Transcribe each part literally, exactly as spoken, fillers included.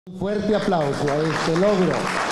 Un fuerte aplauso a este logro.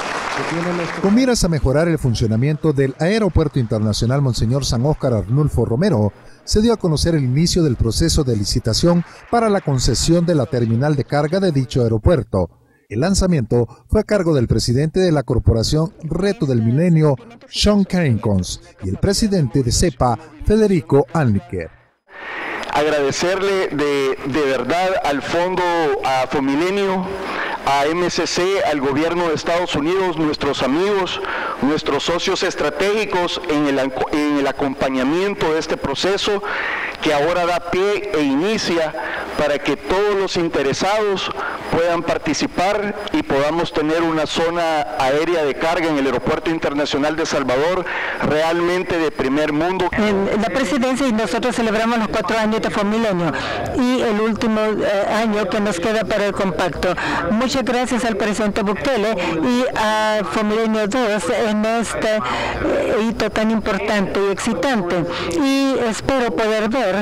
Con miras a mejorar el funcionamiento del Aeropuerto Internacional Monseñor San Óscar Arnulfo Romero, se dio a conocer el inicio del proceso de licitación para la concesión de la terminal de carga de dicho aeropuerto. El lanzamiento fue a cargo del presidente de la Corporación Reto del Milenio, Sean Carringtons, y el presidente de CEPA, Federico Anliker. Agradecerle de, de verdad al Fondo, a Fomilenio, a M C C, al gobierno de Estados Unidos, nuestros amigos, nuestros socios estratégicos en el, en el acompañamiento de este proceso que ahora da pie e inicia para que todos los interesados puedan participar y podamos tener una zona aérea de carga en el Aeropuerto Internacional de Salvador realmente de primer mundo. En la presidencia y nosotros celebramos los cuatro años de Fomilenio y el último eh, año que nos queda para el compacto. Muchas gracias al presidente Bukele y a Fomilenio dos en este eh, hito tan importante y excitante. Y espero poder ver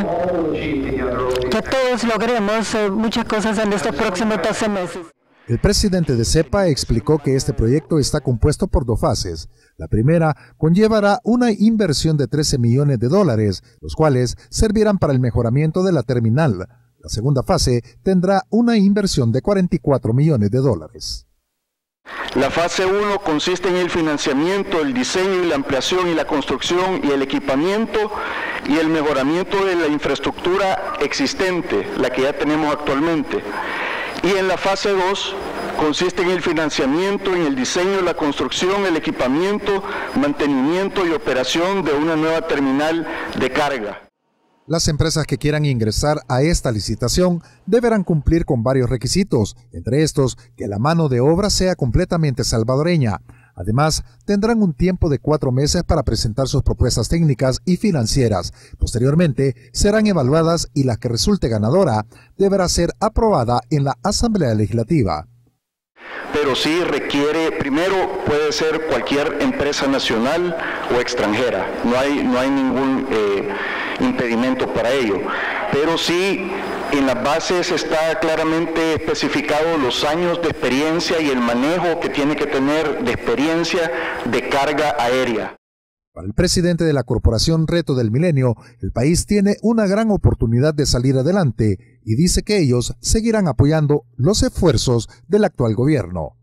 que todos logremos eh, muchas cosas en estos próximos doce meses. El presidente de CEPA explicó que este proyecto está compuesto por dos fases. La primera conllevará una inversión de trece millones de dólares, los cuales servirán para el mejoramiento de la terminal. La segunda fase tendrá una inversión de cuarenta y cuatro millones de dólares. La fase uno consiste en el financiamiento, el diseño y la ampliación y la construcción y el equipamiento y el mejoramiento de la infraestructura existente, la que ya tenemos actualmente. Y en la fase dos consiste en el financiamiento, en el diseño, la construcción, el equipamiento, mantenimiento y operación de una nueva terminal de carga. Las empresas que quieran ingresar a esta licitación deberán cumplir con varios requisitos, entre estos que la mano de obra sea completamente salvadoreña. Además, tendrán un tiempo de cuatro meses para presentar sus propuestas técnicas y financieras. Posteriormente, serán evaluadas y la que resulte ganadora deberá ser aprobada en la Asamblea Legislativa. Pero sí requiere, primero puede ser cualquier empresa nacional o extranjera, no hay, no hay ningún eh, impedimento para ello, pero sí en las bases está claramente especificado los años de experiencia y el manejo que tiene que tener de experiencia de carga aérea. Para el presidente de la Corporación Reto del Milenio, el país tiene una gran oportunidad de salir adelante y dice que ellos seguirán apoyando los esfuerzos del actual gobierno.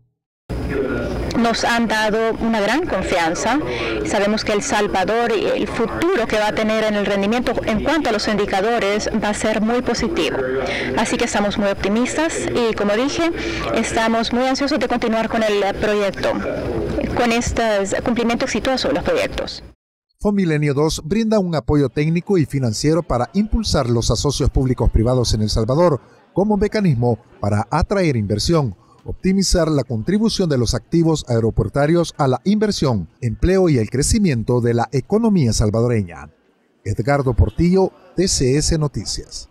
Nos han dado una gran confianza. Sabemos que El Salvador y el futuro que va a tener en el rendimiento en cuanto a los indicadores va a ser muy positivo. Así que estamos muy optimistas y, como dije, estamos muy ansiosos de continuar con el proyecto, con este cumplimiento exitoso de los proyectos. Fomilenio dos brinda un apoyo técnico y financiero para impulsar los asocios públicos privados en El Salvador como mecanismo para atraer inversión, optimizar la contribución de los activos aeroportuarios a la inversión, empleo y el crecimiento de la economía salvadoreña. Edgardo Portillo, T C S Noticias.